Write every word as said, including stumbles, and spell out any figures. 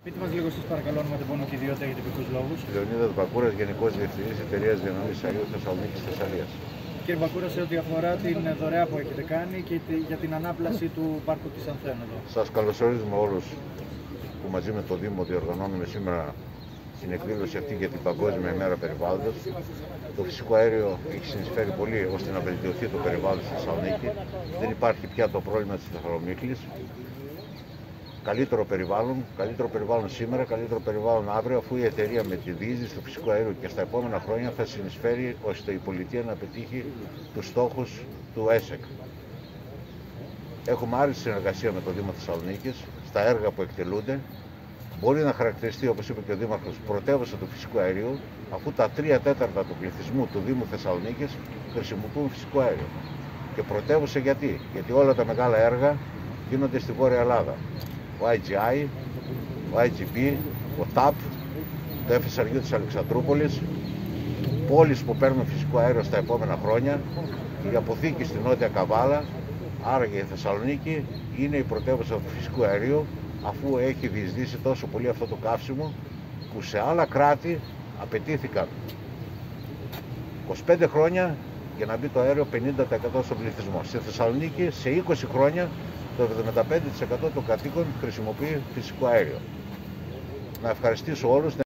Πείτε μας λίγο εσείς παρακαλώ ονοματεπώνυμο και ιδιότητα για τυπικούς λόγους. Λεωνίδας Μπακούρας, Γενικός Διευθυντής Εταιρείας Διανομής Αερίου Θεσσαλονίκης Θεσσαλίας. Κύριε Μπακούρα, σε ό,τι αφορά την δωρεά που έχετε κάνει και για την ανάπλαση του πάρκου της Ανθένου εδώ. Σας καλωσορίζουμε όλους που μαζί με το Δήμο διοργανώνουμε σήμερα την εκδήλωση αυτή για την Παγκόσμια ημέρα περιβάλλοντος. Το φυσικό αέριο έχει συνεισφέρει πολύ ώστε να βελτιωθεί το περιβάλλον στη Θεσσαλονίκη. Δεν υπάρχει πια το πρόβλημα της Θεσσαλονίκης. Καλύτερο περιβάλλον, καλύτερο περιβάλλον σήμερα, καλύτερο περιβάλλον αύριο, αφού η εταιρεία με τη διείσδυση του φυσικού αερίου και στα επόμενα χρόνια θα συνεισφέρει ώστε η πολιτεία να πετύχει τους στόχους του ΕΣΕΚ. Έχουμε άλλη συνεργασία με το Δήμο Θεσσαλονίκης στα έργα που εκτελούνται. Μπορεί να χαρακτηριστεί, όπως είπε και ο Δήμαρχος, πρωτεύουσα του φυσικού αερίου, αφού τα τρία τέταρτα του πληθυσμού του Δήμου Θεσσαλονίκης χρησιμοποιούν φυσικό αέριο. Και πρωτεύουσα γιατί, γιατί όλα τα μεγάλα έργα γίνονται στη Βόρεια Ελλάδα. Ο άι τζι άι, ο άι τζι πι, ο τάπ, το εφ ες αρ γιου της Αλεξανδρούπολης, πόλεις που παίρνουν φυσικό αέριο στα επόμενα χρόνια, η αποθήκη στη Νότια Καβάλα. Άρα και η Θεσσαλονίκη είναι η πρωτεύουσα του φυσικού αερίου, αφού έχει διεισδύσει τόσο πολύ αυτό το καύσιμο που σε άλλα κράτη απαιτήθηκαν είκοσι πέντε χρόνια για να μπει το αέριο πενήντα τοις εκατό στον πληθυσμό. Στη Θεσσαλονίκη σε είκοσι χρόνια το εβδομήντα πέντε τοις εκατό των κατοίκων χρησιμοποιεί φυσικό αέριο. Να ευχαριστήσω όλους.